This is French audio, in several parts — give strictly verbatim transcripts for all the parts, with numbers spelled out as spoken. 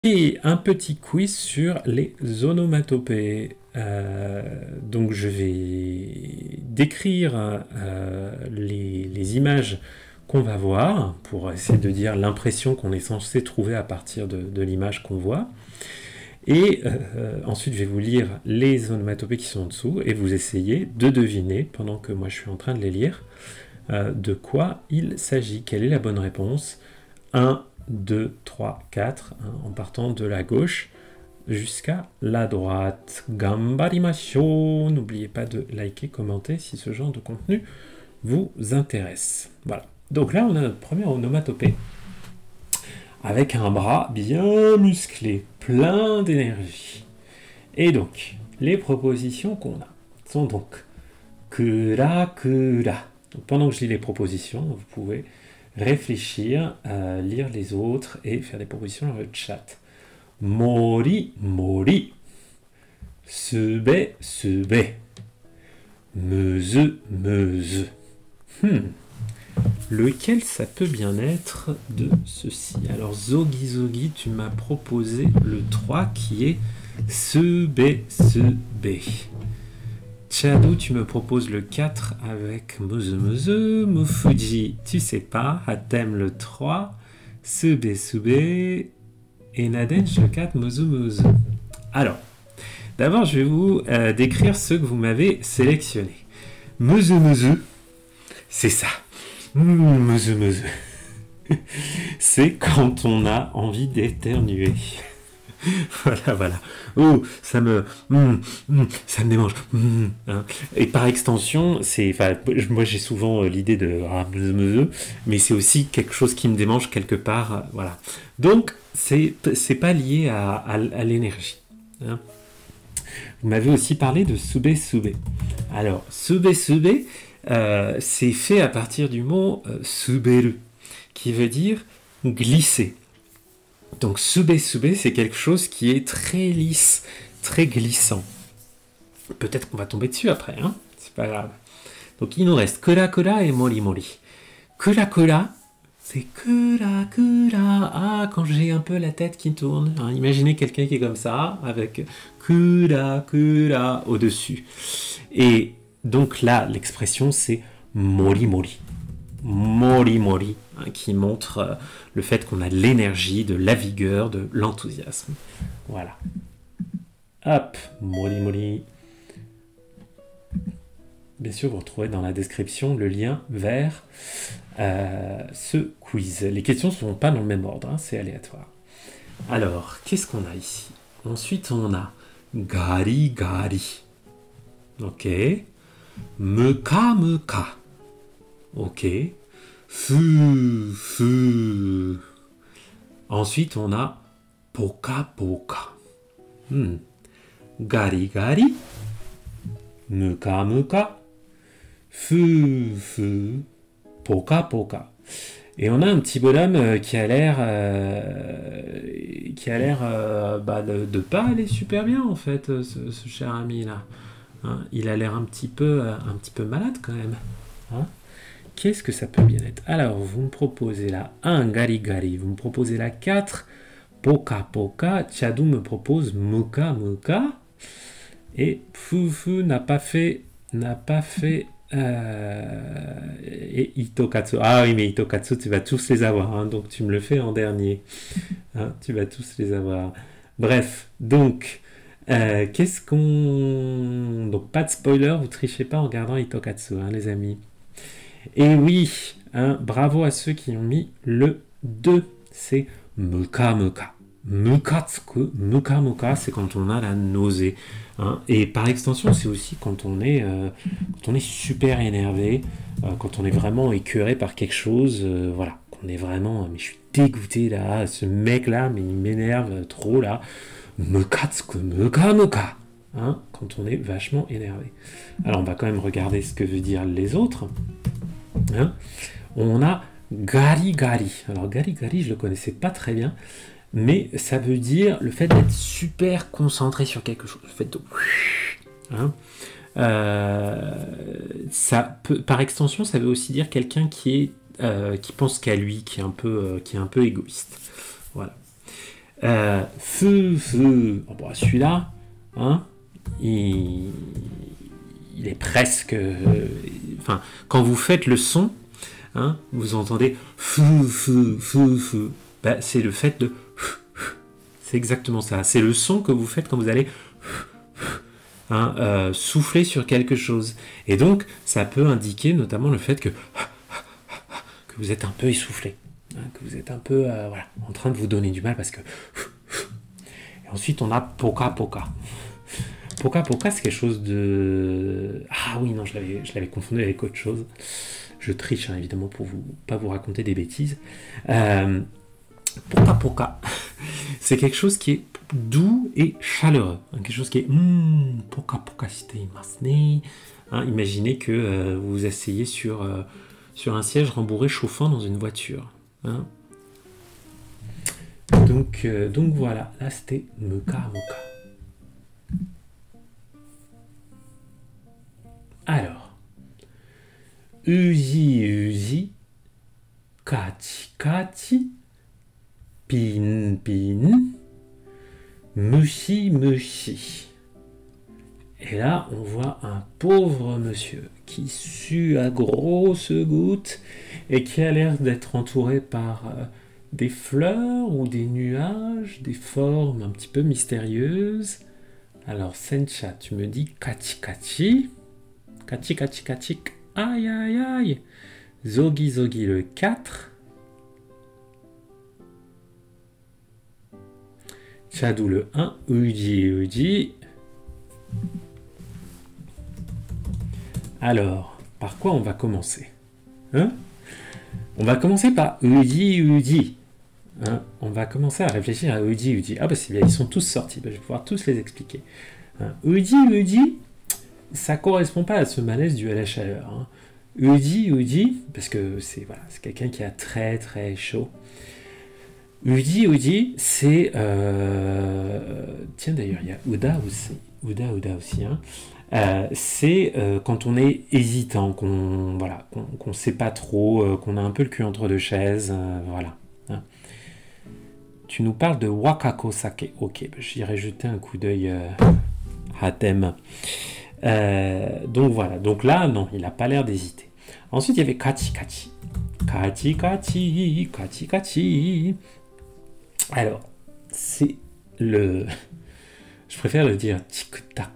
Et un petit quiz sur les onomatopées. Euh, donc je vais décrire euh, les, les images qu'on va voir pour essayer de dire l'impression qu'on est censé trouver à partir de, de l'image qu'on voit. Et euh, ensuite je vais vous lire les onomatopées qui sont en dessous et vous essayez de deviner, pendant que moi je suis en train de les lire, euh, de quoi il s'agit, quelle est la bonne réponse. un, deux, trois, quatre, hein, en partant de la gauche jusqu'à la droite. Gambarimashou. N'oubliez pas de liker, commenter si ce genre de contenu vous intéresse. Voilà. Donc là, on a notre première onomatopée avec un bras bien musclé, plein d'énergie. Et donc, les propositions qu'on a sont donc kura kura. Donc pendant que je lis les propositions, vous pouvez réfléchir, euh, lire les autres et faire des propositions dans le chat. Mori, mori. Sube, sube. Meuse, meuse. Hmm. Lequel ça peut bien être de ceci? Alors, Zogi, Zogi, tu m'as proposé le trois qui est sube, sube. Chadou, tu me proposes le quatre avec Meuse Meuse. Mofuji, tu sais pas. Hatem le trois. Sube Sube. Et Nadench le quatre. Meuse Meuse. Alors, d'abord, je vais vous euh, décrire ceux que vous m'avez sélectionnés. Meuse Meuse, c'est ça. Mmh, Meuse Meuse. C'est quand on a envie d'éternuer. Voilà, voilà. Oh, ça me, mm, mm, ça me démange. Mm, hein. Et par extension, c'est, enfin, moi j'ai souvent euh, l'idée de, ah, mais c'est aussi quelque chose qui me démange quelque part, euh, voilà. Donc c'est, c'est pas lié à, à, à l'énergie. Hein. Vous m'avez aussi parlé de sube sube. Alors sube sube, euh, c'est fait à partir du mot euh, suberu, qui veut dire glisser. Donc sube sube, c'est quelque chose qui est très lisse, très glissant. Peut-être qu'on va tomber dessus après, hein, c'est pas grave. Donc il nous reste kura kura et mori mori. Kura kura, c'est kura kura. Ah, quand j'ai un peu la tête qui tourne. Hein, imaginez quelqu'un qui est comme ça, avec kura kura au-dessus. Et donc là, l'expression c'est mori mori. Mori mori, hein, qui montre euh, le fait qu'on a de l'énergie, de la vigueur, de l'enthousiasme. Voilà. Hop, mori mori. Bien sûr, vous retrouvez dans la description le lien vers euh, ce quiz. Les questions ne sont pas dans le même ordre, hein, c'est aléatoire. Alors, qu'est-ce qu'on a ici? Ensuite, on a gari gari. Ok. Muka muka. Ok. Fu, fu. Ensuite, on a poka poka. Hmm. Gari gari. Muka muka. Fu, fu. Poka poka. Et on a un petit bonhomme euh, qui a l'air euh, qui a l'air euh, bah, de, de pas aller super bien en fait, ce, ce cher ami là. Hein, il a l'air un petit peu euh, un petit peu malade quand même. Hein. Qu'est-ce que ça peut bien être? Alors, vous me proposez la un, gari gari. Vous me proposez la quatre, poka poka. Chadou me propose muka muka. Et Fufu n'a pas fait... n'a pas fait... Euh, et Itokatsu. Ah oui, mais Itokatsu, tu vas tous les avoir. Hein, donc, tu me le fais en dernier. Hein, tu vas tous les avoir. Bref, donc... Euh, qu'est-ce qu'on... Donc, pas de spoiler, vous trichez pas en regardant Itokatsu, hein, les amis. Et oui, hein, bravo à ceux qui ont mis le deux, c'est muka muka. Mukatsuku, muka muka, c'est quand on a la nausée. Hein, et par extension, c'est aussi quand on est, euh, quand on est super énervé, euh, quand on est vraiment écœuré par quelque chose, euh, voilà, qu'on est vraiment, mais je suis dégoûté là, ce mec là, mais il m'énerve trop là. Mukatsuku, muka muka. Hein, quand on est vachement énervé. Alors on va quand même regarder ce que veut dire les autres. Hein, on a gari gari. Alors gari gari, je le connaissais pas très bien, mais ça veut dire le fait d'être super concentré sur quelque chose, le fait de... Hein, euh, ça peut, par extension, ça veut aussi dire quelqu'un qui est euh, qui pense qu'à lui, qui est un peu, euh, qui est un peu égoïste. Voilà. Euh, feu, feu. Oh, bah, celui-là, hein, il, il est presque... euh, Enfin, quand vous faites le son, hein, vous entendez feu, feu, feu, feu. Ben, c'est le fait de... C'est exactement ça. C'est le son que vous faites quand vous allez... Hein, euh, souffler sur quelque chose. Et donc, ça peut indiquer notamment le fait que, que vous êtes un peu essoufflé. Hein, que vous êtes un peu euh, voilà, en train de vous donner du mal parce que... Et ensuite, on a poka poka. Poka poka, c'est quelque chose de... Ah oui, non, je l'avais, je l'avais confondu avec autre chose. Je triche, hein, évidemment, pour vous pas vous raconter des bêtises. Euh, poka poka, c'est quelque chose qui est doux et chaleureux. Hein, quelque chose qui est... Mm, poka poka shite imasu ne. Hein, imaginez que euh, vous vous asseyez sur, euh, sur un siège rembourré chauffant dans une voiture. Hein. Donc, euh, donc voilà, là c'était moka moka. Alors, uji uji, kachi kachi, pin pin, mushi mushi. Et là, on voit un pauvre monsieur qui sue à grosses gouttes et qui a l'air d'être entouré par euh, des fleurs ou des nuages, des formes un petit peu mystérieuses. Alors, Sencha, tu me dis kachi kachi. Kachi kachi kachi. Aïe aïe aïe. Zogi zogi le quatre. Chadou le un. Uji uji. Alors, par quoi on va commencer, hein? On va commencer par Uji Uji. Hein, on va commencer à réfléchir à Uji Uji. Ah bah c'est bien, ils sont tous sortis. Bah, je vais pouvoir tous les expliquer. Hein, Uji Uji, ça correspond pas à ce malaise dû à la chaleur. Hein. Uji Uji, parce que c'est voilà, c'est quelqu'un qui a très très chaud. Uji Uji, c'est... Euh... Tiens d'ailleurs, il y a Uda aussi. Uda Uda aussi, hein. Euh, c'est euh, quand on est hésitant, qu'on voilà, qu'on qu'on sait pas trop, euh, qu'on a un peu le cul entre deux chaises, euh, voilà. Hein. Tu nous parles de Wakako Sake. Ok, bah, j'irai jeter un coup d'œil euh, à thème. Euh, donc voilà, donc là, non, il n'a pas l'air d'hésiter. Ensuite, il y avait Kachi Kachi. Kachi Kachi, Kachi Kachi. Alors, c'est le... Je préfère le dire tic-tac.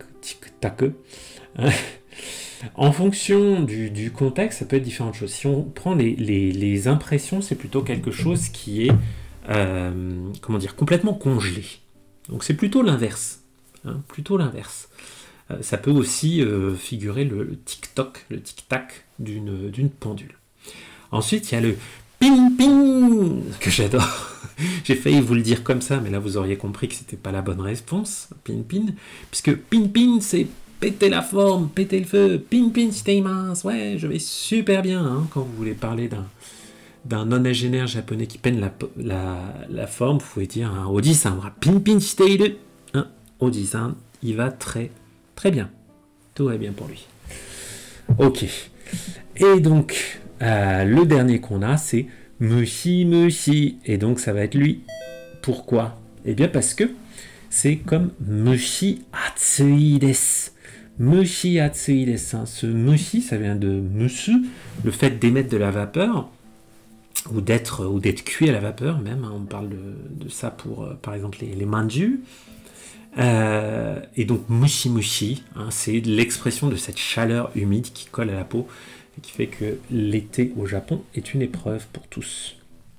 En fonction du, du contexte, ça peut être différentes choses. Si on prend les, les, les impressions, c'est plutôt quelque chose qui est euh, comment dire, complètement congelé. Donc c'est plutôt l'inverse. Hein, plutôt l'inverse. Euh, ça peut aussi euh, figurer le, le tic-toc, le tic-tac d'une, d'une pendule. Ensuite, il y a le ping-ping que j'adore. J'ai failli vous le dire comme ça, mais là vous auriez compris que c'était pas la bonne réponse. Pin-pin, puisque pin-pin c'est péter la forme, péter le feu. Pin-pin shiteimasu, ouais, je vais super bien. Hein, quand vous voulez parler d'un d'un nonagénaire japonais qui peine la, la, la forme, vous pouvez dire hein, Oji-san, pin-pin shiteiru. Hein, Oji-san, il va très très bien. Tout va bien pour lui. Ok. Et donc, euh, le dernier qu'on a, c'est Mushi Mushi, et donc ça va être lui. Pourquoi? Eh bien parce que c'est comme Mushi Atsui desu. Mushi Atsui desu. Hein. Ce Mushi, ça vient de Musu, le fait d'émettre de la vapeur, ou d'être ou d'être cuit à la vapeur même. Hein. On parle de, de ça pour, euh, par exemple, les, les manju. Euh, et donc Mushi Mushi, hein, c'est l'expression de cette chaleur humide qui colle à la peau, et qui fait que l'été au Japon est une épreuve pour tous.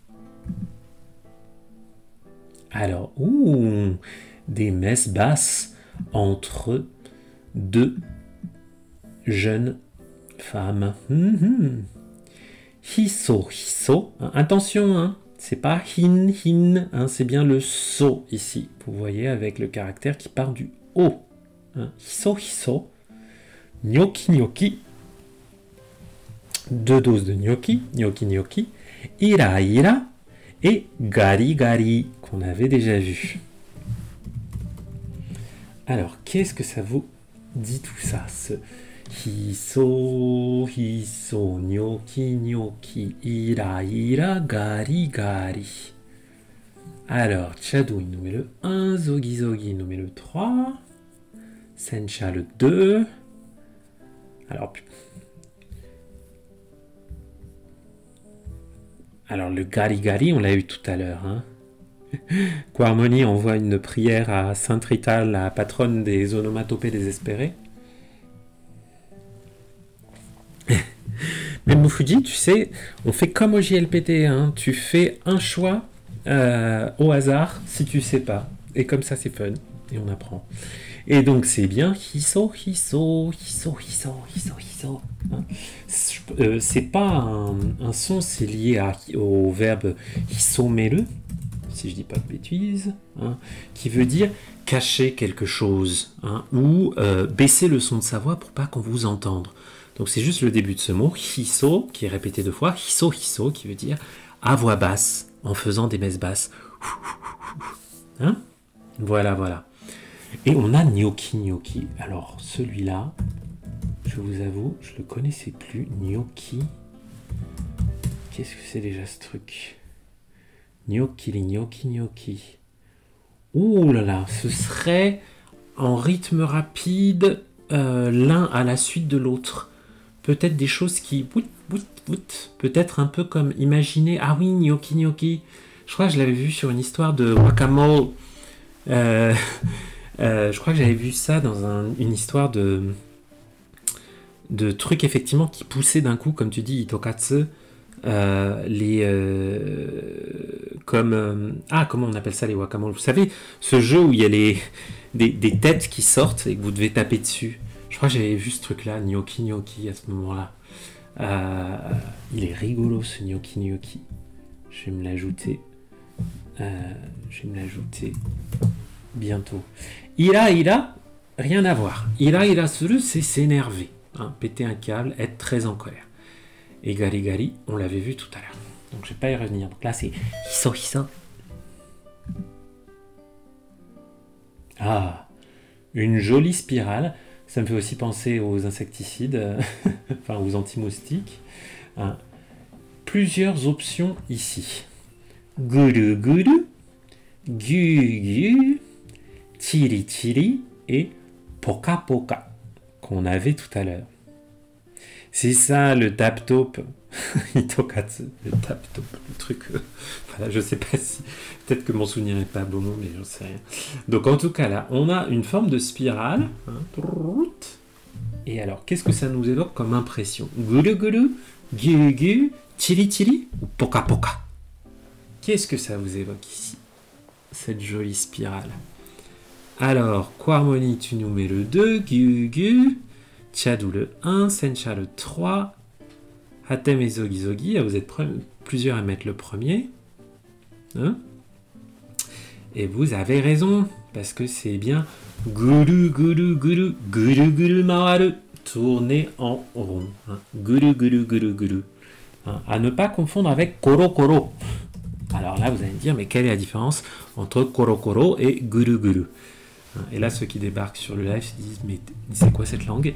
Alors, ouh, des messes basses entre deux jeunes femmes. Mm-hmm. Hiso, hiso. Hein, attention, hein, c'est pas hin, hin, hein, c'est bien le so ici. Vous voyez avec le caractère qui part du haut. Hein, hiso, hiso. Gnocchi, gnocchi. Deux doses de gnocchi, gnocchi, gnocchi, ira, ira, et gari, gari, qu'on avait déjà vu. Alors, qu'est-ce que ça vous dit tout ça, ce hiso, hiso, gnocchi, gnocchi, ira, ira, gari, gari? Alors, Chadou, il nous met le un. Zogi Zogi, il nous met le trois. Sencha, le deux. Alors, Alors le Gari Gari, on l'a eu tout à l'heure. Hein. Quarmoni envoie une prière à Sainte Rita, la patronne des onomatopées désespérés. Mais Moufoudi, tu sais, on fait comme au J L P T, hein. Tu fais un choix euh, au hasard si tu sais pas. Et comme ça, c'est fun. Et on apprend. Et donc, c'est bien. Hiso, hiso, hiso, hiso, hiso, hiso. Hein. Euh, c'est pas un, un son, c'est lié à, au verbe hisomeru, si je dis pas de bêtises, hein, qui veut dire cacher quelque chose, hein, ou euh, baisser le son de sa voix pour pas qu'on vous entende. Donc c'est juste le début de ce mot, hiso, qui est répété deux fois, hiso, hiso, qui veut dire à voix basse, en faisant des messes basses. Hein, voilà, voilà. Et on a gnocchi, gnocchi. Alors celui-là, je vous avoue, je le connaissais plus. Gnocchi. Qu'est-ce que c'est déjà ce truc? Gnocchi, les gnocchi, gnocchi. Ouh là là, ce serait en rythme rapide, euh, l'un à la suite de l'autre. Peut-être des choses qui... Peut-être un peu comme... Imaginez... Ah oui, gnocchi, gnocchi. Je crois que je l'avais vu sur une histoire de guacamole. Euh, euh, je crois que j'avais vu ça dans un, une histoire de... de trucs effectivement qui poussaient d'un coup, comme tu dis, Itokatsu. Euh, les... Euh, comme... Euh, ah, comment on appelle ça, les guacamole? Vous savez, ce jeu où il y a les, des, des têtes qui sortent et que vous devez taper dessus. Je crois que j'avais vu ce truc-là, gnocchi gnocchi, à ce moment-là. Euh, il est rigolo, ce gnocchi gnocchi. Je vais me l'ajouter. Euh, je vais me l'ajouter bientôt. Ira, ira, rien à voir. Ira, ira, suru, c'est s'énerver. Hein, péter un câble, être très en colère. Et gari gari, on l'avait vu tout à l'heure. Donc je vais pas y revenir. Donc là, c'est hiso, hiso. Ah, une jolie spirale. Ça me fait aussi penser aux insecticides, enfin aux anti-moustiques. Hein. Plusieurs options ici. Guru guru, gu gu, tiri tiri et poka poka qu'on avait tout à l'heure. C'est ça le tap-top. Itokatsu, le tap-top, le truc. Euh, voilà, je sais pas si. Peut-être que mon souvenir n'est pas bon, mais j'en sais rien. Donc en tout cas, là, on a une forme de spirale. Hein, et alors, qu'est-ce que ça nous évoque comme impression? Gulu gulu, gu gu, tiri tiri ou poka poka? Qu'est-ce que ça vous évoque ici? Cette jolie spirale. Alors, Quarmoni, tu nous mets le deux, gu gu. Chadou le un, Sencha le trois, Hatem et Zogi Zogi, vous êtes plusieurs à mettre le premier. Hein, et vous avez raison, parce que c'est bien Guru Guru Guru Guru Guru Mawaru, tourner en rond. Hein, Guru Guru Guru Guru. Hein, à ne pas confondre avec Koro Koro. Alors là, vous allez me dire, mais quelle est la différence entre Koro Koro et Guru Guru? Et là, ceux qui débarquent sur le live se disent, mais c'est quoi cette langue?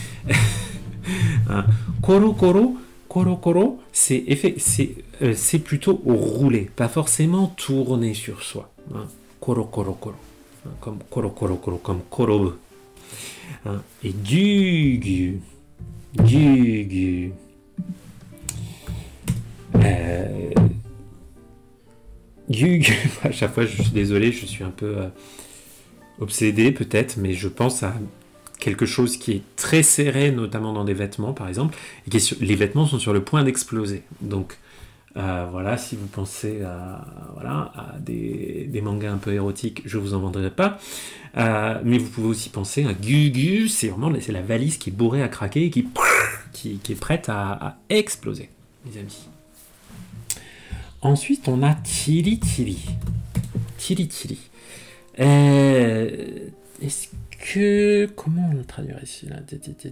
Hein, Koro Koro, Koro Koro, c'est euh, plutôt rouler, pas forcément tourner sur soi. Hein, Koro Koro Koro, hein, comme Koro Koro Koro, comme Koro. Hein, et Gu Gu, Gu Gu. Euh, Gu Gu, à chaque fois, je suis désolé, je suis un peu... Euh, obsédé peut-être, mais je pense à quelque chose qui est très serré, notamment dans des vêtements par exemple, et qui est sur... les vêtements sont sur le point d'exploser. Donc euh, voilà, si vous pensez à, voilà, à des, des mangas un peu érotiques, je vous en vendrai pas. Euh, mais vous pouvez aussi penser à Gugu, c'est vraiment c'est la valise qui est bourrée à craquer et qui, qui, qui est prête à, à exploser, mes amis. Ensuite, on a Tiri Tiri. Tiri Tiri. Euh, Est-ce que... Comment on le traduirait ici là?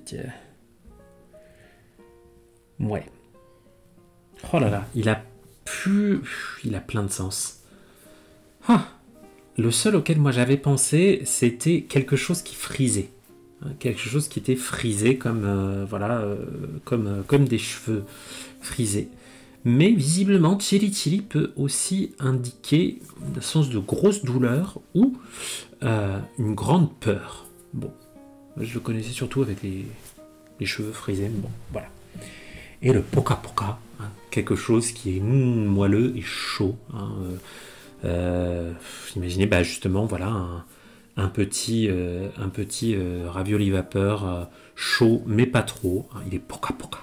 Ouais. Oh là là, il a plus... Il a plein de sens. Ah, le seul auquel moi j'avais pensé, c'était quelque chose qui frisait. Hein, quelque chose qui était frisé comme... Euh, voilà, euh, comme, euh, comme des cheveux frisés. Mais visiblement, chiri chiri peut aussi indiquer le sens de grosse douleur ou euh, une grande peur. Bon, je le connaissais surtout avec les, les cheveux frisés, mais bon, voilà. Et le poka poka, hein, quelque chose qui est mm, moelleux et chaud. Hein, euh, euh, imaginez bah, justement, voilà, un, un petit, euh, un petit euh, ravioli vapeur euh, chaud, mais pas trop. Hein, il est poka poka.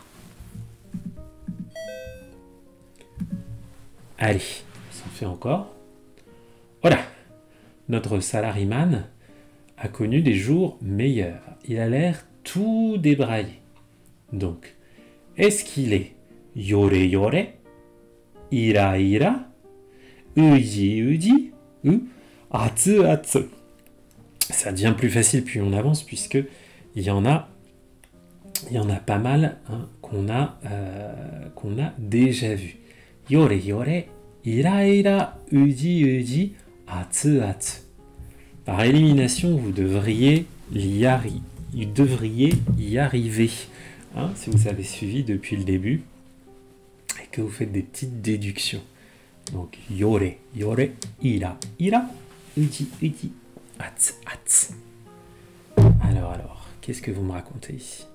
Allez, ça en fait encore. Voilà, notre salariman a connu des jours meilleurs. Il a l'air tout débraillé. Donc, est-ce qu'il est yore yore, ira ira, uji uji, ou atsu atsu? Ça devient plus facile plus on avance puisque il y en a, il y en a pas mal hein, qu'on a, euh, qu'on a déjà vu. Yore yore, ira ira, uji uji, atsu atsu. Par élimination, vous devriez y, arri vous devriez y arriver. Hein, si vous avez suivi depuis le début et que vous faites des petites déductions. Donc, yore, yore, ira, ira, uji, uji, atsu, atsu. Alors, alors, qu'est-ce que vous me racontez ici?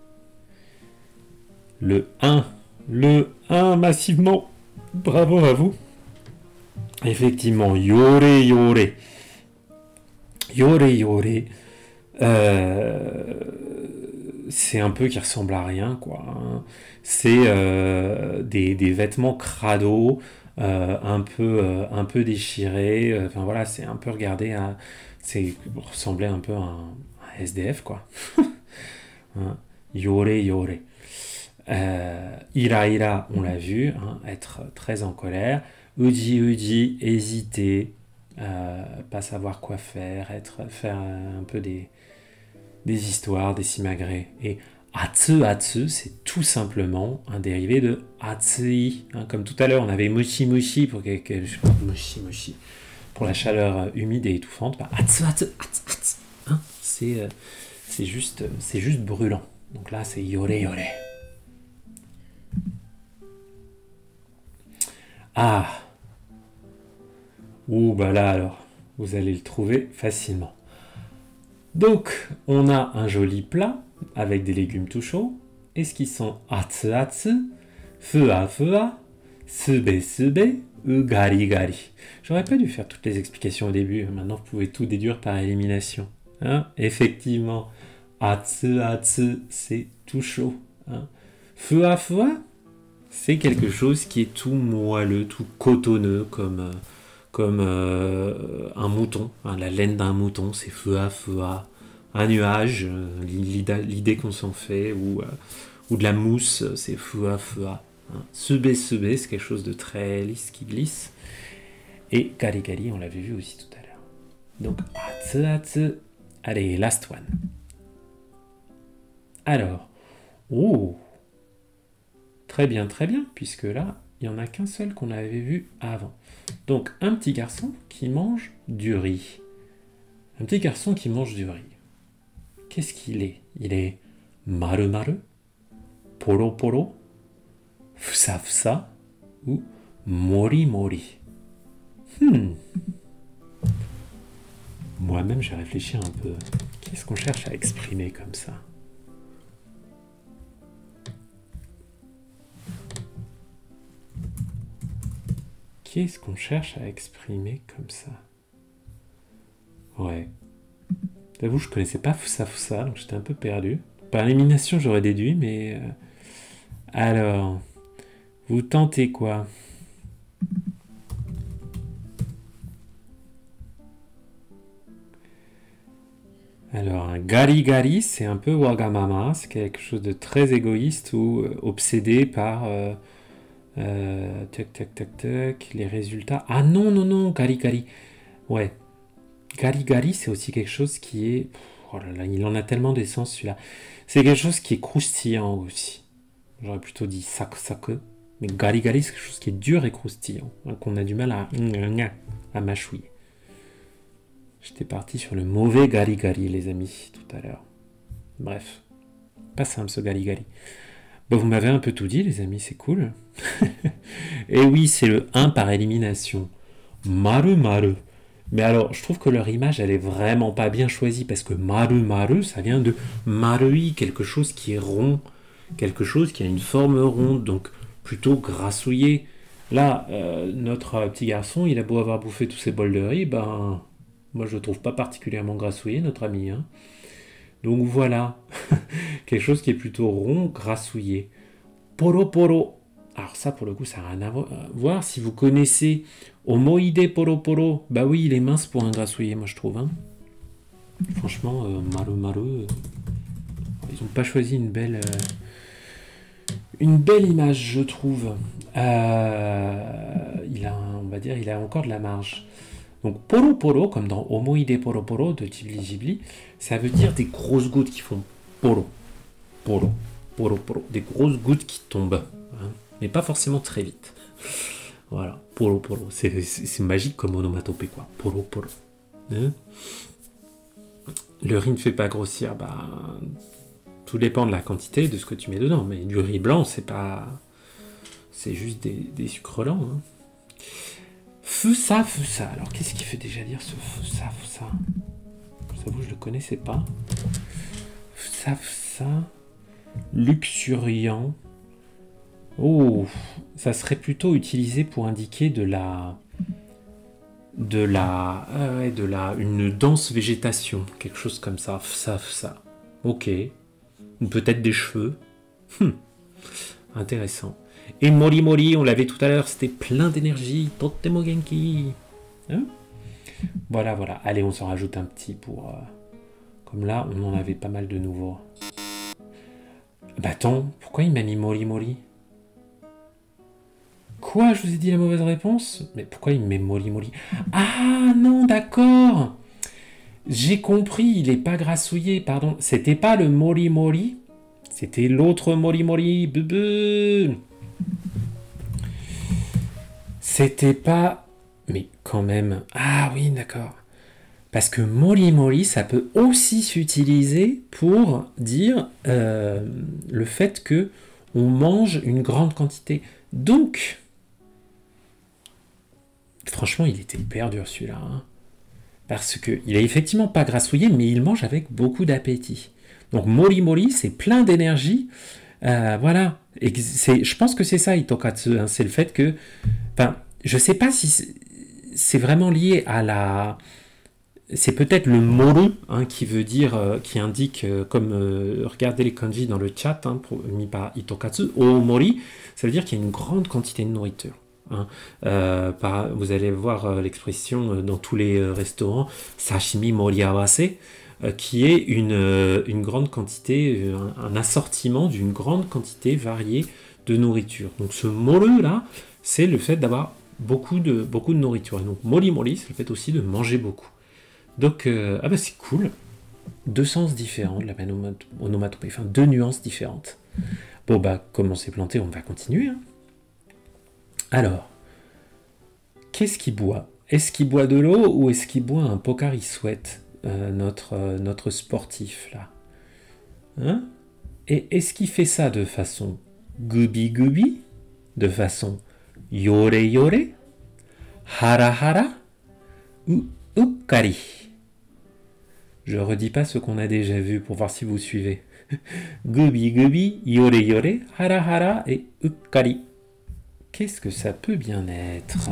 Le un, le un massivement. Bravo à vous. Effectivement, yore, yore. Yore, yore. Euh, c'est un peu qui ressemble à rien, quoi. Hein. C'est euh, des, des vêtements crado, euh, un, peu, euh, un peu déchirés. Enfin, voilà, c'est un peu regardé à... C'est ressemblait un peu à un, un S D F, quoi. Hein. Yore, yore. Euh, ira ira, on l'a vu, hein, être très en colère. Uji uji, hésiter, euh, pas savoir quoi faire, être, faire un peu des, des histoires, des simagrées. Et atsu atsu, c'est tout simplement un dérivé de atsui. Hein, comme tout à l'heure, on avait mochi mochi pour quelque, je sais pas, mochi mochi pour la chaleur humide et étouffante. Bah, atsu atsu, atsu, atsu. Hein, c'est, euh, c'est juste, c'est juste brûlant. Donc là, c'est yore yore. Ah, ouh, bah là alors, vous allez le trouver facilement. Donc, on a un joli plat avec des légumes tout chauds. Est-ce qu'ils sont atsu atsu, fua fua, sube sube ou gari gari? J'aurais pas dû faire toutes les explications au début. Maintenant, vous pouvez tout déduire par élimination. Hein? Effectivement, atsu atsu, c'est tout chaud. Hein? Fua fua, c'est quelque chose qui est tout moelleux, tout cotonneux, comme, euh, comme euh, un mouton. Hein, la laine d'un mouton, c'est fua fua. Un nuage, euh, l'idée qu'on s'en fait, ou, euh, ou de la mousse, c'est fua fua. Hein. Sebe sebe, c'est quelque chose de très lisse qui glisse. Et gari gari, on l'avait vu aussi tout à l'heure. Donc, atsu atsu. Allez, last one. Alors, oh, très bien, très bien, puisque là, il n'y en a qu'un seul qu'on avait vu avant. Donc, un petit garçon qui mange du riz. Un petit garçon qui mange du riz. Qu'est-ce qu'il est? Il est maru maru, poro poro, fusa fusa ou mori mori. Hmm. Moi-même, j'ai réfléchi un peu. Qu'est-ce qu'on cherche à exprimer comme ça? Qu'est-ce qu'on cherche à exprimer comme ça? Ouais. J'avoue, je connaissais pas Fusa Fusa, donc j'étais un peu perdu. Par élimination, j'aurais déduit, mais... Euh... Alors, vous tentez quoi? Alors, un gari gari, c'est un peu wagamama, c'est quelque chose de très égoïste ou euh, obsédé par... Euh, euh, tac, tac, tac, tac, les résultats... Ah non, non, non, gari gari. Ouais. Gari gari, c'est aussi quelque chose qui est... Oh là là, il en a tellement d'essence celui-là. C'est quelque chose qui est croustillant aussi. J'aurais plutôt dit sac sac. Mais gari gari, c'est quelque chose qui est dur et croustillant. Hein, qu'on a du mal à, à mâchouiller. J'étais parti sur le mauvais gari gari, les amis, tout à l'heure. Bref. Pas simple ce gari gari. Bon, vous m'avez un peu tout dit, les amis, c'est cool. Et oui, c'est le un par élimination. Maru maru. Mais alors, je trouve que leur image, elle est vraiment pas bien choisie, parce que maru maru, ça vient de marui, quelque chose qui est rond, quelque chose qui a une forme ronde, donc plutôt grassouillé. Là, euh, notre petit garçon, il a beau avoir bouffé tous ses bols de riz, ben, moi je le trouve pas particulièrement grassouillé, notre ami, hein. Donc voilà, quelque chose qui est plutôt rond, grassouillé. Poro poro. Alors ça, pour le coup, ça n'a rien à voir. Si vous connaissez Omoide poro poro, bah oui, il est mince pour un grassouillet, moi je trouve, hein. Franchement, euh, maru maru, euh, ils n'ont pas choisi une belle, euh, une belle image, je trouve. Euh, il a, un- on va dire, il a encore de la marge. Donc poro poro, comme dans Omoide poro poro de Ghibli Ghibli, ça veut dire des grosses gouttes qui font poro, poro, poro poro, des grosses gouttes qui tombent, hein, mais pas forcément très vite. Voilà, poro poro, c'est c'est- c'est magique comme onomatopée, quoi. Poro poro. Hein. Le riz ne fait pas grossir, bah tout dépend de la quantité de ce que tu mets dedans, mais du riz blanc, c'est pas, c'est juste des, des sucres lents, hein. Fusa, fusa. Alors, qu'est-ce qui fait déjà dire ce fusa, fusa? J'avoue, je le connaissais pas. Fusa, fusa. Luxuriant. Oh, ça serait plutôt utilisé pour indiquer de la... De la... ah ouais, de la... Une dense végétation. Quelque chose comme ça. Fusa, fusa. Ok. Ou peut-être des cheveux. Hum. Intéressant. Et Mori Mori, on l'avait tout à l'heure, c'était plein d'énergie. Totemo genki. Hein? Voilà, voilà. Allez, on s'en rajoute un petit pour... euh, Comme là, on en avait pas mal de nouveaux. Bah attends, pourquoi il m'a mis Mori Mori? Quoi? Je vous ai dit la mauvaise réponse? Mais pourquoi il me met Mori Mori? Ah non, d'accord. J'ai compris, il est pas grassouillé, pardon. C'était pas le Mori Mori, c'était l'autre Mori Mori. Bubu. C'était pas... Mais quand même... Ah oui, d'accord. Parce que Mori Mori, ça peut aussi s'utiliser pour dire euh, le fait que on mange une grande quantité. Donc, franchement, il était hyper dur celui-là. Hein. Parce qu'il est effectivement pas grassouillé, mais il mange avec beaucoup d'appétit. Donc Mori Mori, c'est plein d'énergie. Euh, voilà. Et c'est, je pense que c'est ça, Itokatsu. Hein. C'est le fait que... Enfin, je sais pas si c'est, c'est vraiment lié à la... C'est peut-être le moru hein, qui veut dire, euh, qui indique, euh, comme euh, regardez les kanji dans le chat, hein, pour, mis par Itokatsu, omori, ça veut dire qu'il y a une grande quantité de nourriture. Hein. Euh, par, vous allez voir euh, l'expression euh, dans tous les euh, restaurants, sashimi moriawase, euh, qui est une, euh, une grande quantité, euh, un, un assortiment d'une grande quantité variée de nourriture. Donc ce moru là, c'est le fait d'avoir beaucoup de, beaucoup de nourriture. Et donc mori mori, c'est le fait aussi de manger beaucoup. Donc, euh, ah bah c'est cool. Deux sens différents de la même onomatopée, enfin deux nuances différentes. Bon bah, comme on s'est planté, on va continuer. Hein. Alors, qu'est-ce qu'il boit? Est-ce qu'il boit de l'eau ou est-ce qu'il boit un Pocari Sweat, euh, notre, euh, notre sportif là? Hein? Et est-ce qu'il fait ça de façon gubi gubi, de façon yore yore, hara hara ou ukkari? Je redis pas ce qu'on a déjà vu pour voir si vous suivez. Gubi gubi, yore yore, hara hara et ukkari. Qu'est-ce que ça peut bien être?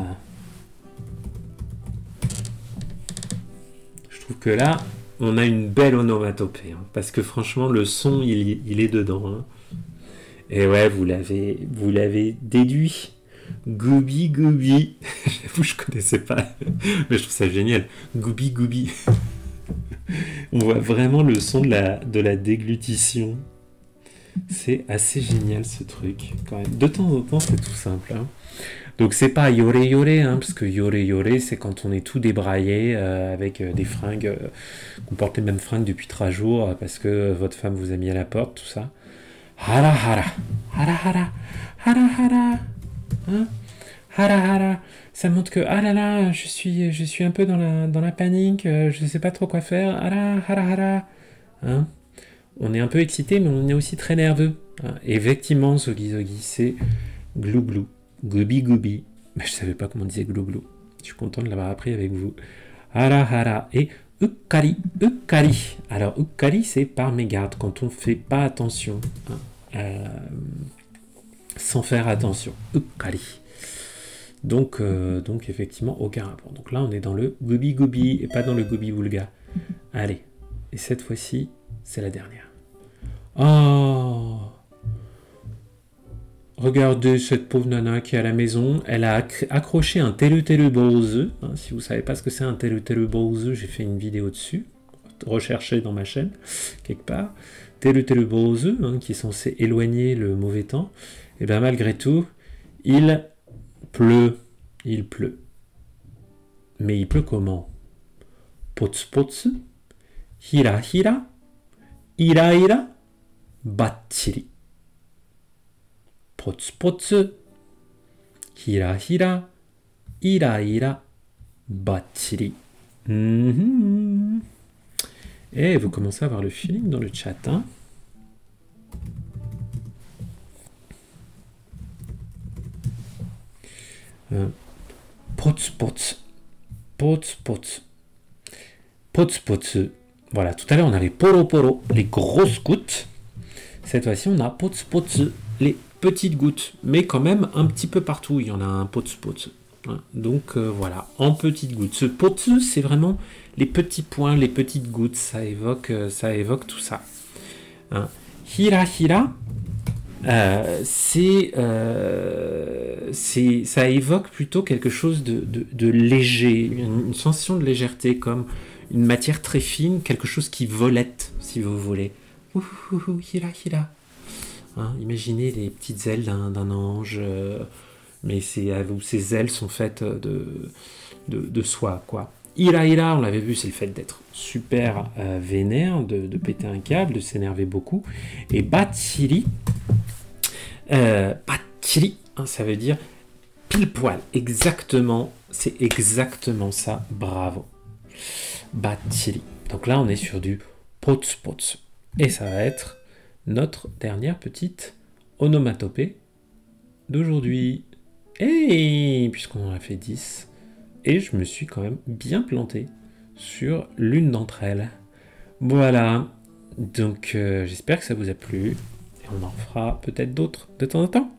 Je trouve que là, on a une belle onomatopée. Hein, parce que franchement, le son, il, il est dedans. Hein. Et ouais, vous l'avez, vous l'avez déduit. Gubi gubi. J'avoue, je connaissais pas. Mais je trouve ça génial. Gubi gubi. On voit vraiment le son de la, de la déglutition. C'est assez génial ce truc. Quand même. De temps en temps, c'est tout simple. Hein. Donc c'est pas yore yore, hein, parce que yore yore, c'est quand on est tout débraillé euh, avec euh, des fringues, euh, qu'on porte les mêmes fringues depuis trois jours, euh, parce que euh, votre femme vous a mis à la porte, tout ça. Hara hara, hara hara, hara hara, hein, hara hara. Ça montre que, ah là là, je suis, je suis un peu dans la, dans la panique, euh, je ne sais pas trop quoi faire. Hara, hara, hara. Hein? on est un peu excité, mais on est aussi très nerveux. Hein. Effectivement, Zogi Zogi, c'est glou glou, gobi gobi. Mais je savais pas comment on disait glou glou. Je suis content de l'avoir appris avec vous. Hara hara et ukkari, ukkari. Alors ukkari, c'est par mégarde, quand on fait pas attention. Hein. Euh, sans faire attention. Ukkari. Donc, euh, donc effectivement, aucun rapport. Donc là, on est dans le gobi gobi et pas dans le gobi boulga. Allez, et cette fois-ci, c'est la dernière. Oh! Regardez cette pauvre nana qui est à la maison. Elle a accroché un telu telu bose. Hein, si vous ne savez pas ce que c'est un telu telu bose, j'ai fait une vidéo dessus. Recherchez dans ma chaîne, quelque part. Telu telu bose, hein, qui est censé éloigner le mauvais temps. Et bien malgré tout, il pleut. Il pleut. Mais il pleut comment? Pots pots, hira hira, ira ira, battiri. Pots pots, hira hira, ira ira, battiri. Mm-hmm. Et vous commencez à avoir le feeling dans le chat. Hein. Euh, pots pots, pots pots. Pots pots. Voilà, tout à l'heure on avait poro poro, les grosses gouttes. Cette fois-ci on a pots pots, les petites gouttes, mais quand même un petit peu partout. Il y en a un pots pots. Hein. Donc euh, voilà, en petites gouttes. Ce pots, c'est vraiment les petits points, les petites gouttes. Ça évoque, euh, ça évoque tout ça. Hein. Hira hira, euh, c'est, euh, c'est, ça évoque plutôt quelque chose de, de, de léger, une, une sensation de légèreté, comme une matière très fine, quelque chose qui volette, si vous voulez. Ouh, ouh, ouh, hira, hira. Hein, imaginez les petites ailes d'un, d'un ange, euh, mais c'est, où ces ailes sont faites de, de, de soie, quoi. Hira, hira, on l'avait vu, c'est le fait d'être super euh, vénère, de, de péter un câble, de s'énerver beaucoup. Et battiri, euh, battiri, hein, ça veut dire pile poil, exactement, c'est exactement ça, bravo. Battiri. Donc là, on est sur du pots pots. Et ça va être notre dernière petite onomatopée d'aujourd'hui. Et puisqu'on en a fait dix, et je me suis quand même bien planté sur l'une d'entre elles. Voilà. Donc euh, j'espère que ça vous a plu. Et on en fera peut-être d'autres de temps en temps.